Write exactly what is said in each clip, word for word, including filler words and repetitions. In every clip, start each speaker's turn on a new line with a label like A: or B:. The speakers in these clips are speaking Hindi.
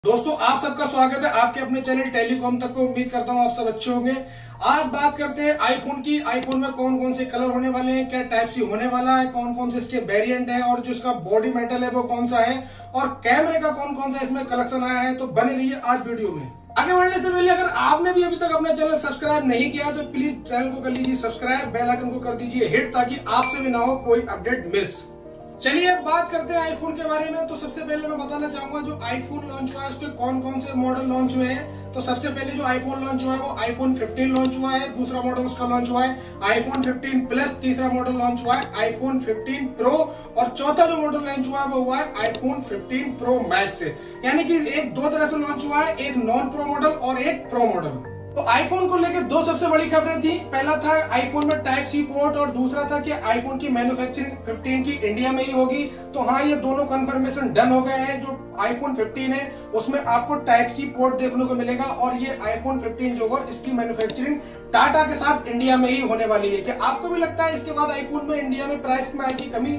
A: दोस्तों आप सबका स्वागत है आपके अपने चैनल टेलीकॉम तक को। उम्मीद करता हूँ आप सब अच्छे होंगे। आज बात करते हैं आईफोन की। आईफोन में कौन कौन से कलर होने वाले हैं, क्या टाइप सी होने वाला है, कौन कौन से इसके वेरिएंट हैं और जो इसका बॉडी मेटल है वो कौन सा है और कैमरे का कौन कौन सा इसमें कलेक्शन आया है। तो बने रहिए आज वीडियो में। आगे बढ़ने से पहले अगर आपने भी अभी तक अपना चैनल सब्सक्राइब नहीं किया तो प्लीज चैनल को कर लीजिए सब्सक्राइब, बेल आइकन को कर दीजिए हिट ताकि आपसे भी ना हो कोई अपडेट मिस। चलिए अब बात करते हैं आईफोन के बारे में। तो सबसे पहले मैं बताना चाहूंगा जो आईफोन लॉन्च हुआ है उसके कौन कौन से मॉडल लॉन्च हुए हैं। तो सबसे पहले जो आईफोन लॉन्च हुआ है वो आईफोन फिफ्टीन लॉन्च हुआ है, दूसरा मॉडल उसका लॉन्च हुआ है आईफोन फिफ्टीन प्लस, तीसरा मॉडल लॉन्च हुआ है आईफोन फिफ्टीन प्रो और चौथा जो मॉडल लॉन्च हुआ है वो हुआ है आईफोन फिफ्टीन प्रो मैक्स। यानी कि एक दो तरह से लॉन्च हुआ है, एक नॉन प्रो मॉडल और एक प्रो मॉडल। तो आईफोन को लेकर दो सबसे बड़ी खबरें थी। पहला था आईफोन में टाइप सी पोर्ट और दूसरा था कि आईफोन की मैन्युफैक्चरिंग फिफ्टीन की इंडिया में ही होगी। तो हाँ, ये दोनों कंफर्मेशन डन हो गए हैं। जो आईफोन फिफ्टीन है उसमें आपको टाइप सी पोर्ट देखने को मिलेगा और ये आईफोन फिफ्टीन जो है इसकी मैन्युफैक्चरिंग टाटा के साथ इंडिया में ही होने वाली है। क्या आपको भी लगता है इसके बाद आईफोन में इंडिया में प्राइस में आएगी कमी?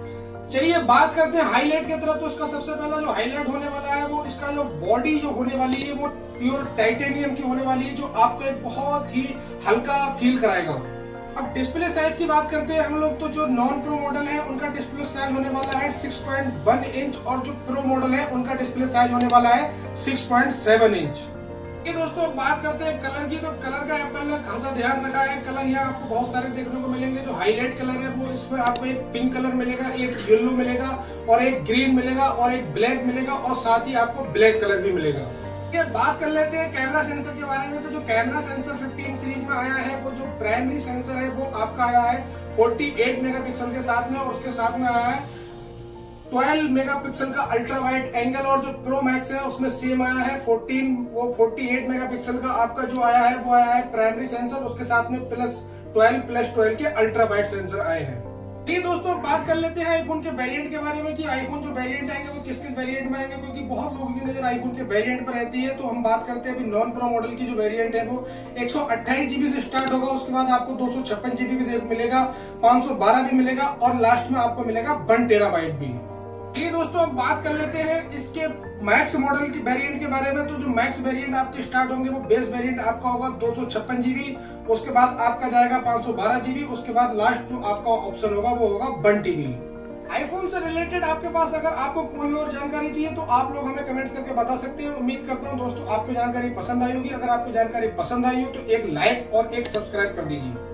A: चलिए बात करते हैं हाईलाइट की तरफ। तो इसका सबसे पहला जो हाईलाइट होने वाला है वो इसका जो बॉडी जो होने वाली है वो प्योर टाइटेनियम की होने वाली है, जो आपको एक बहुत ही हल्का फील कराएगा। अब डिस्प्ले साइज की बात करते हैं हम लोग। तो जो नॉन प्रो मॉडल है उनका डिस्प्ले साइज होने वाला है सिक्स पॉइंट वन इंच और जो प्रो मॉडल है उनका डिस्प्ले साइज होने वाला है सिक्स पॉइंट सेवन इंच। ये दोस्तों बात करते हैं कलर की। तो कलर का एप्पल ने खासा ध्यान रखा है। कलर यहाँ आपको बहुत सारे देखने को मिलेंगे। जो हाईलाइट कलर है वो इसमें आपको एक पिंक कलर मिलेगा, एक येलो मिलेगा और एक ग्रीन मिलेगा और एक ब्लैक मिलेगा और साथ ही आपको ब्लैक कलर भी मिलेगा। ये बात कर लेते हैं कैमरा सेंसर के बारे में। तो जो कैमरा सेंसर फिफ्टीन सीरीज में आया है वो जो प्राइमरी सेंसर है वो आपका आया है अड़तालीस मेगापिक्सल के साथ में और उसके साथ में आया है ट्वेल्व मेगापिक्सल का अल्ट्रा वाइड एंगल। और जो प्रो मैक्स है उसमें सेम आया है चौदह वो अड़तालीस मेगापिक्सल का आपका जो आया है वो आया है प्राइमरी सेंसर, उसके साथ में प्लस ट्वेल्व प्लस ट्वेल्व के अल्ट्रा वाइड सेंसर आए हैं। ये दोस्तों बात कर लेते हैं आईफोन के वेरिएंट के बारे में कि आईफोन जो वेरिएंट आएंगे वो किस किस वेरिएंट में आएंगे, क्योंकि बहुत लोगों की नजर आईफोन के वेरिएंट पर रहती है। तो हम बात करते हैं अभी नॉन प्रो मॉडल की जो वेरिएंट है वो एक सौ अट्ठाईस जीबी से स्टार्ट होगा, उसके बाद आपको दो सौ छप्पन जीबी भी मिलेगा, पांच सौ बारह भी मिलेगा और लास्ट में आपको मिलेगा वन टेराबाइट भी। ये दोस्तों अब बात कर लेते हैं इसके मैक्स मॉडल की वेरिएंट के बारे में। तो जो मैक्स वेरिएंट आपके स्टार्ट होंगे वो बेस वेरिएंट आपका होगा दो सौ छप्पन जीबी, उसके बाद आपका जाएगा पांच सौ बारह जीबी, उसके बाद लास्ट जो आपका ऑप्शन होगा वो होगा वन टीबी। आईफोन से रिलेटेड आपके पास अगर आपको कोई और जानकारी चाहिए तो आप लोग हमें कमेंट्स करके बता सकते हैं। उम्मीद करता हूँ दोस्तों आपको जानकारी पसंद आई होगी। अगर आपको जानकारी पसंद आई हो तो एक लाइक और एक सब्सक्राइब कर दीजिए।